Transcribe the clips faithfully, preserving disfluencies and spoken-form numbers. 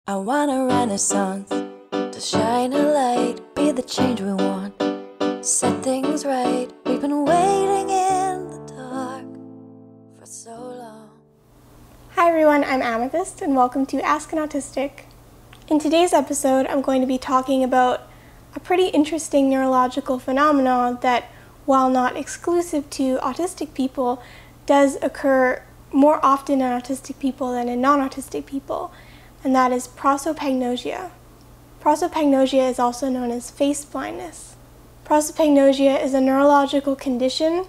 I want a renaissance to shine a light, be the change we want, set things right. We've been waiting in the dark for so long. Hi everyone, I'm Amythest and welcome to Ask an Autistic. In today's episode, I'm going to be talking about a pretty interesting neurological phenomenon that, while not exclusive to autistic people, does occur more often in autistic people than in non-autistic people, and that is prosopagnosia. Prosopagnosia is also known as face blindness. Prosopagnosia is a neurological condition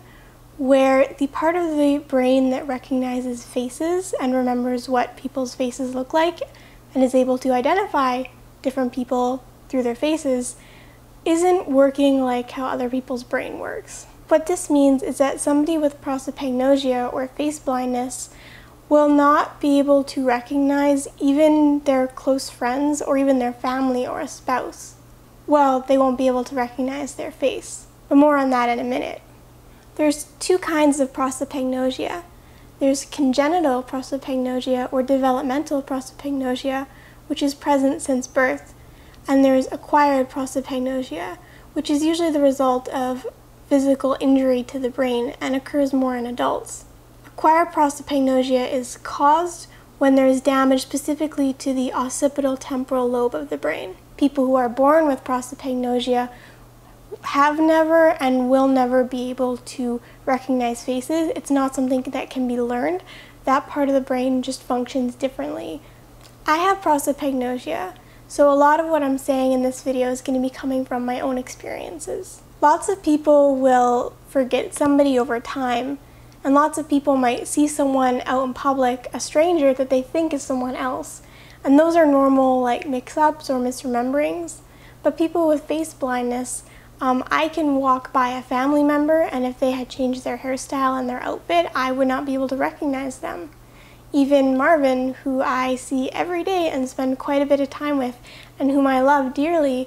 where the part of the brain that recognizes faces and remembers what people's faces look like and is able to identify different people through their faces isn't working like how other people's brain works. What this means is that somebody with prosopagnosia or face blindness will not be able to recognize even their close friends or even their family or a spouse. Well, they won't be able to recognize their face, but more on that in a minute. There's two kinds of prosopagnosia. There's congenital prosopagnosia or developmental prosopagnosia, which is present since birth, and there's acquired prosopagnosia, which is usually the result of physical injury to the brain and occurs more in adults. Acquired prosopagnosia is caused when there is damage specifically to the occipital temporal lobe of the brain. People who are born with prosopagnosia have never and will never be able to recognize faces. It's not something that can be learned. That part of the brain just functions differently. I have prosopagnosia, so a lot of what I'm saying in this video is going to be coming from my own experiences. Lots of people will forget somebody over time, and lots of people might see someone out in public, a stranger, that they think is someone else. And those are normal like mix-ups or misrememberings. But people with face blindness, um, I can walk by a family member, and if they had changed their hairstyle and their outfit, I would not be able to recognize them. Even Marvin, who I see every day and spend quite a bit of time with, and whom I love dearly,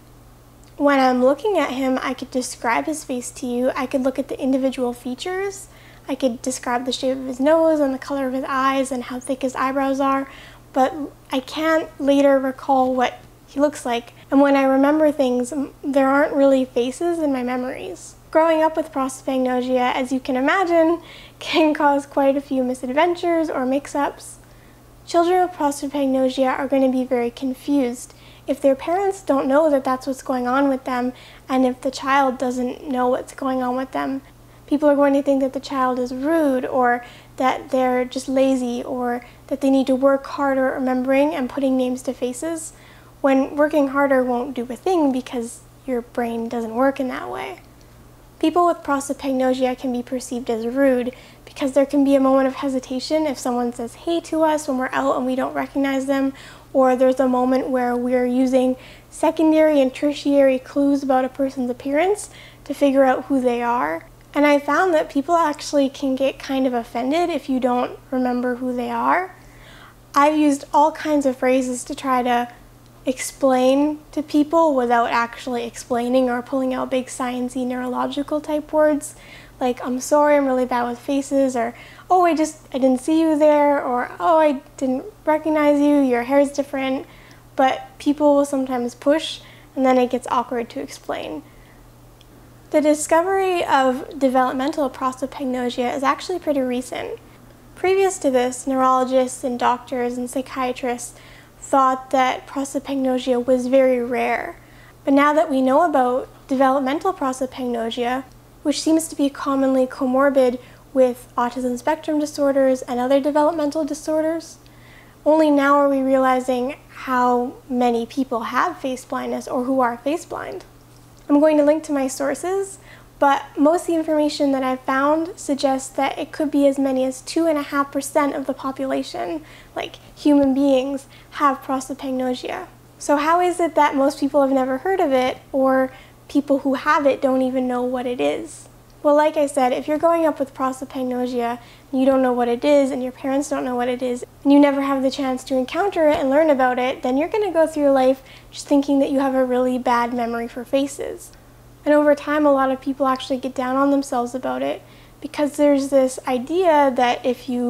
when I'm looking at him, I could describe his face to you. I could look at the individual features. I could describe the shape of his nose and the color of his eyes and how thick his eyebrows are, but I can't later recall what he looks like. And when I remember things, there aren't really faces in my memories. Growing up with prosopagnosia, as you can imagine, can cause quite a few misadventures or mix-ups. Children with prosopagnosia are going to be very confused if their parents don't know that that's what's going on with them, and if the child doesn't know what's going on with them. People are going to think that the child is rude, or that they're just lazy, or that they need to work harder at remembering and putting names to faces, when working harder won't do a thing because your brain doesn't work in that way. People with prosopagnosia can be perceived as rude because there can be a moment of hesitation if someone says hey to us when we're out and we don't recognize them, or there's a moment where we're using secondary and tertiary clues about a person's appearance to figure out who they are. And I found that people actually can get kind of offended if you don't remember who they are. I've used all kinds of phrases to try to explain to people without actually explaining or pulling out big sciencey neurological type words, like I'm sorry, I'm really bad with faces, or oh, I just, I didn't see you there, or oh, I didn't recognize you, your hair's different. But people will sometimes push, and then it gets awkward to explain. The discovery of developmental prosopagnosia is actually pretty recent. Previous to this, neurologists and doctors and psychiatrists thought that prosopagnosia was very rare. But now that we know about developmental prosopagnosia, which seems to be commonly comorbid with autism spectrum disorders and other developmental disorders, only now are we realizing how many people have face blindness or who are face blind. I'm going to link to my sources, but most of the information that I've found suggests that it could be as many as two point five percent of the population, like human beings, have prosopagnosia. So how is it that most people have never heard of it, or people who have it don't even know what it is? Well, like I said, if you're growing up with prosopagnosia and you don't know what it is and your parents don't know what it is and you never have the chance to encounter it and learn about it, then you're going to go through your life just thinking that you have a really bad memory for faces. And over time, a lot of people actually get down on themselves about it because there's this idea that if you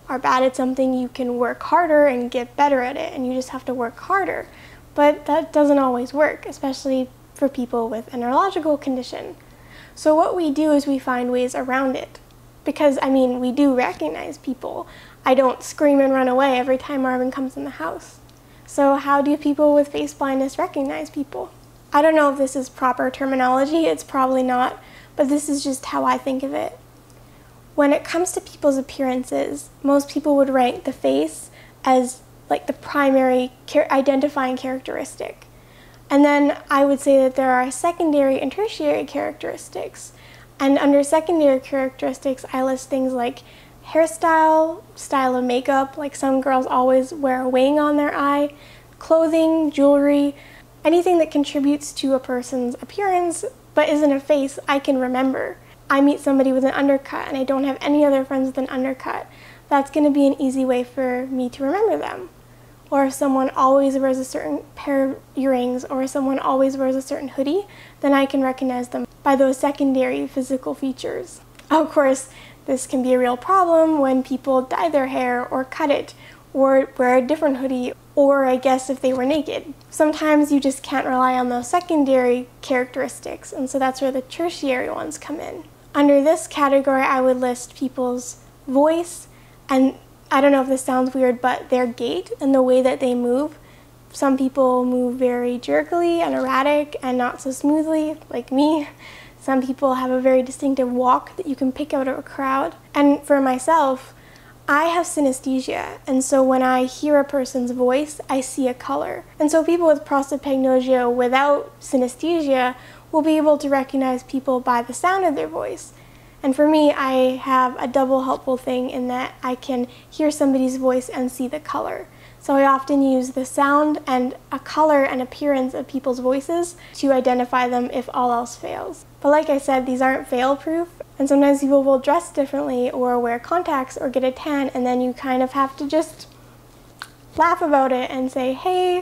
are bad at something, you can work harder and get better at it, and you just have to work harder. But that doesn't always work, especially for people with a neurological condition. So what we do is we find ways around it. Because, I mean, we do recognize people. I don't scream and run away every time Marvin comes in the house. So how do people with face blindness recognize people? I don't know if this is proper terminology, it's probably not, but this is just how I think of it. When it comes to people's appearances, most people would rank the face as like the primary char- identifying characteristic. And then I would say that there are secondary and tertiary characteristics. And under secondary characteristics, I list things like hairstyle, style of makeup, like some girls always wear a wing on their eye, clothing, jewelry, anything that contributes to a person's appearance but isn't a face I can remember. I meet somebody with an undercut and I don't have any other friends with an undercut. That's going to be an easy way for me to remember them. Or if someone always wears a certain pair of earrings, or if someone always wears a certain hoodie, then I can recognize them by those secondary physical features. Of course, this can be a real problem when people dye their hair or cut it, or wear a different hoodie, or I guess if they were naked. Sometimes you just can't rely on those secondary characteristics, and so that's where the tertiary ones come in. Under this category, I would list people's voice, and I don't know if this sounds weird, but their gait and the way that they move. Some people move very jerkily and erratic and not so smoothly, like me. Some people have a very distinctive walk that you can pick out of a crowd. And for myself, I have synesthesia, and so when I hear a person's voice, I see a color. And so people with prosopagnosia without synesthesia will be able to recognize people by the sound of their voice. And for me, I have a double helpful thing in that I can hear somebody's voice and see the color. So I often use the sound and a color and appearance of people's voices to identify them if all else fails. But like I said, these aren't fail-proof, and sometimes people will dress differently or wear contacts or get a tan, and then you kind of have to just laugh about it and say, hey,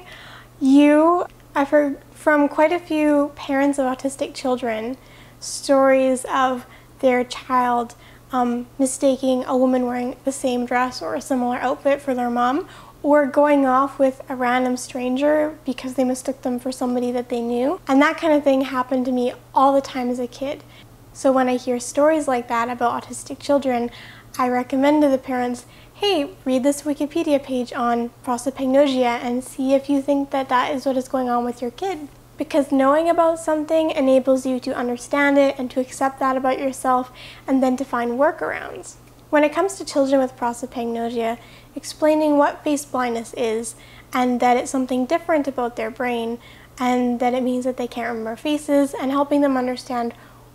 you. I've heard from quite a few parents of autistic children stories of their child um, mistaking a woman wearing the same dress or a similar outfit for their mom, or going off with a random stranger because they mistook them for somebody that they knew. And that kind of thing happened to me all the time as a kid. So when I hear stories like that about autistic children, I recommend to the parents, hey, read this Wikipedia page on prosopagnosia and see if you think that that is what is going on with your kid. Because knowing about something enables you to understand it and to accept that about yourself, and then to find workarounds. When it comes to children with prosopagnosia, explaining what face blindness is, and that it's something different about their brain, and that it means that they can't remember faces, and helping them understand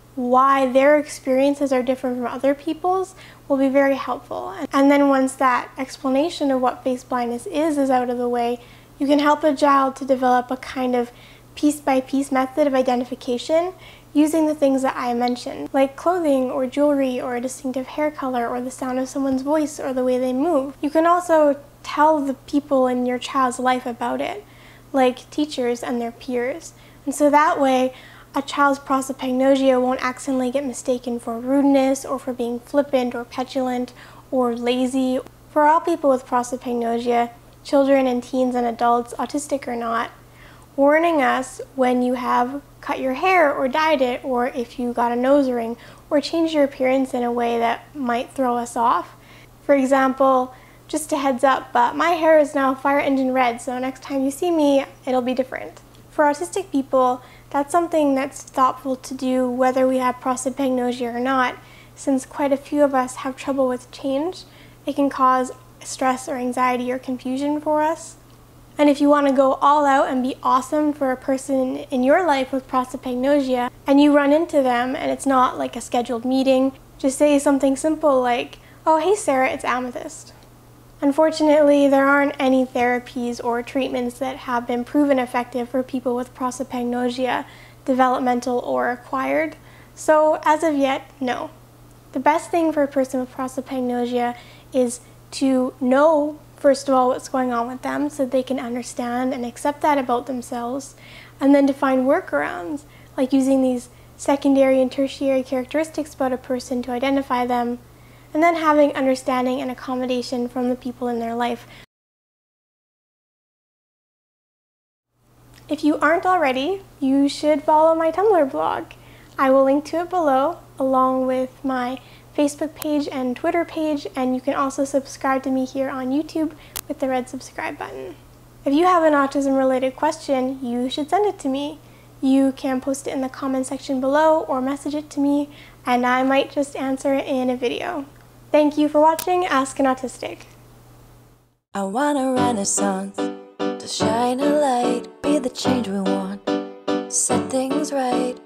why their experiences are different from other people's will be very helpful. And then once that explanation of what face blindness is is out of the way, you can help a child to develop a kind of piece-by-piece method of identification using the things that I mentioned, like clothing or jewelry or a distinctive hair color or the sound of someone's voice or the way they move. You can also tell the people in your child's life about it, like teachers and their peers. And so that way, a child's prosopagnosia won't accidentally get mistaken for rudeness or for being flippant or petulant or lazy. For all people with prosopagnosia, children and teens and adults, autistic or not, warning us when you have cut your hair or dyed it, or if you got a nose ring, or changed your appearance in a way that might throw us off. For example, just a heads up, but my hair is now fire engine red, so next time you see me, it'll be different. For autistic people, that's something that's thoughtful to do whether we have prosopagnosia or not, since quite a few of us have trouble with change. It can cause stress or anxiety or confusion for us. And if you want to go all out and be awesome for a person in your life with prosopagnosia, and you run into them and it's not like a scheduled meeting, just say something simple like, oh, hey Sarah, it's Amythest. Unfortunately, there aren't any therapies or treatments that have been proven effective for people with prosopagnosia, developmental or acquired. So as of yet, no. The best thing for a person with prosopagnosia is to know, first of all, what's going on with them so they can understand and accept that about themselves, and then to find workarounds, like using these secondary and tertiary characteristics about a person to identify them, and then having understanding and accommodation from the people in their life. If you aren't already, you should follow my Tumblr blog. I will link to it below, along with my Facebook page and Twitter page, and you can also subscribe to me here on YouTube with the red subscribe button. If you have an autism-related question, you should send it to me. You can post it in the comment section below or message it to me, and I might just answer it in a video. Thank you for watching Ask an Autistic. I want a renaissance to shine a light, be the change we want, set things right.